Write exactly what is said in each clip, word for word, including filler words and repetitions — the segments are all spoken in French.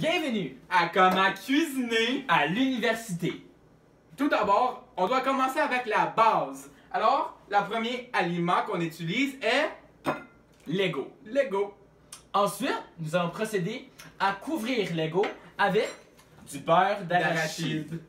Bienvenue à comment cuisiner. à l'université. Tout d'abord, on doit commencer avec la base. Alors, le premier aliment qu'on utilise est Lego. Lego. Ensuite, nous allons procéder à couvrir Lego avec du beurre d'arachide. D'arachide.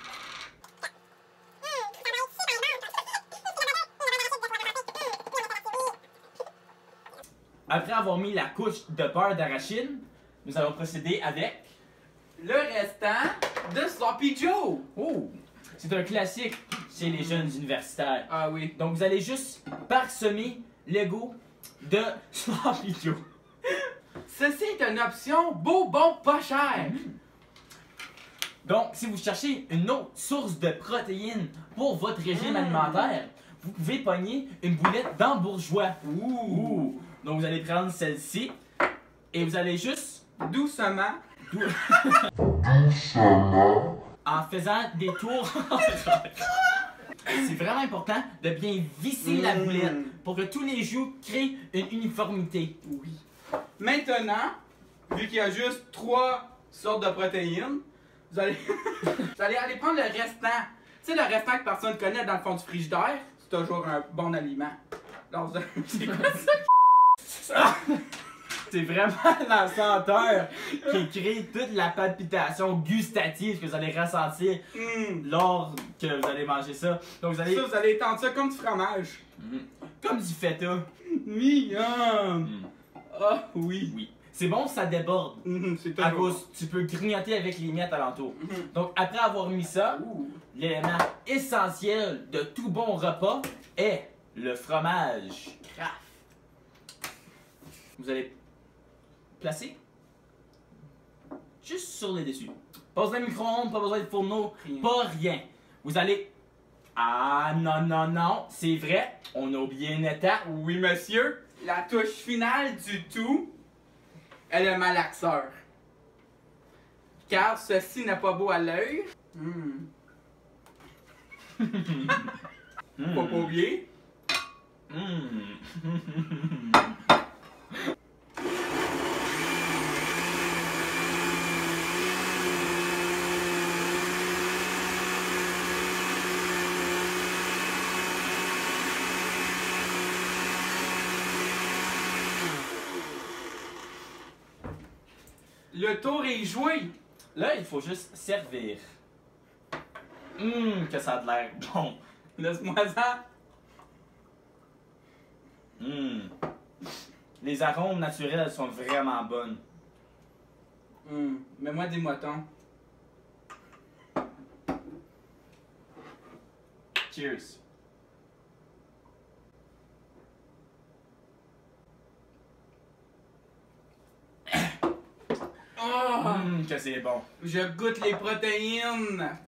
Après avoir mis la couche de beurre d'arachide, nous allons procéder avec... Le restant de Sloppy Joe. Oh! C'est un classique chez les jeunes universitaires. Ah oui. Donc vous allez juste parsemer Lego de Sloppy Joe. Ceci est une option beau, bon, pas cher. Donc, si vous cherchez une autre source de protéines pour votre régime Mm. alimentaire, vous pouvez pogner une boulette d'Ambourgeois. Ouh! Donc, vous allez prendre celle-ci et vous allez juste, Doucement. en faisant des tours, c'est vraiment important de bien visser la Mm. boulette pour que tous les joues créent une uniformité. Oui. Maintenant, vu qu'il y a juste trois sortes de protéines, vous allez, vous allez aller prendre le restant. Tu sais, le restant que personne ne connaît dans le fond du frigidaire, c'est toujours un bon aliment. Alors, vous allez- c'est quoi ça? C'est vraiment la senteur qui crée toute la palpitation gustative que vous allez ressentir Hum. lors que vous allez manger ça. Donc vous allez, Ça, vous allez étendre ça comme du fromage. Mhm. Comme du feta. Miam! Mhm. Ah oui. Oui. C'est bon, ça déborde. Mhm, c'est À toujours cause, tu peux grignoter avec les miettes alentour. bon. Mhm. Donc après avoir mis ça, Ouh. l'élément essentiel de tout bon repas est le fromage Kraft. Vous allez placer juste sur le dessus. Pas besoin de micro-ondes, pas besoin de fourneau, Rien. pas rien. Vous allez... Ah non, non, non, c'est vrai, on a oublié une étape. Oui, monsieur. La touche finale du tout est le malaxeur. Car ceci n'est pas beau à l'œil. Hmm. Mm. Faut pas oublier. Mm. Le tour est joué. Là, il faut juste servir. Hum, que ça a de l'air bon. Laisse-moi ça. Hum. Les arômes naturels sont vraiment bonnes. Hmm. Mets-moi des motons. Cheers. Oh! Hum, que c'est bon. Je goûte les protéines.